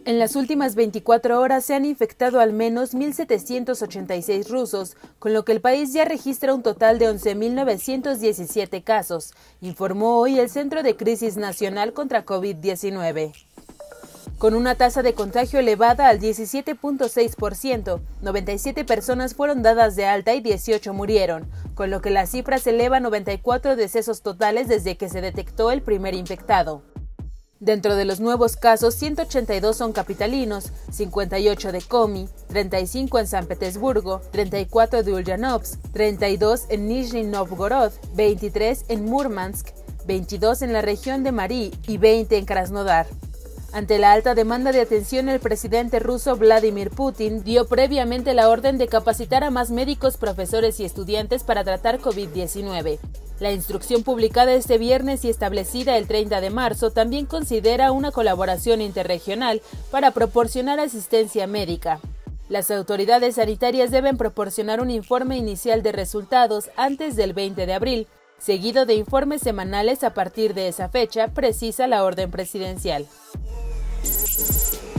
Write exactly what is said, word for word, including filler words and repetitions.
En las últimas veinticuatro horas se han infectado al menos mil setecientos ochenta y seis rusos, con lo que el país ya registra un total de once mil novecientos diecisiete casos, informó hoy el Centro de Crisis Nacional contra COVID diecinueve. Con una tasa de contagio elevada al diecisiete punto seis por ciento, noventa y siete personas fueron dadas de alta y dieciocho murieron, con lo que la cifra se eleva a noventa y cuatro decesos totales desde que se detectó el primer infectado. Dentro de los nuevos casos, ciento ochenta y dos son capitalinos, cincuenta y ocho de Komi, treinta y cinco en San Petersburgo, treinta y cuatro de Ulyanovsk, treinta y dos en Nizhny Novgorod, veintitrés en Murmansk, veintidós en la región de Mari y veinte en Krasnodar. Ante la alta demanda de atención, el presidente ruso Vladimir Putin dio previamente la orden de capacitar a más médicos, profesores y estudiantes para tratar COVID diecinueve. La instrucción publicada este viernes y establecida el treinta de marzo también considera una colaboración interregional para proporcionar asistencia médica. Las autoridades sanitarias deben proporcionar un informe inicial de resultados antes del veinte de abril, seguido de informes semanales a partir de esa fecha, precisa la orden presidencial.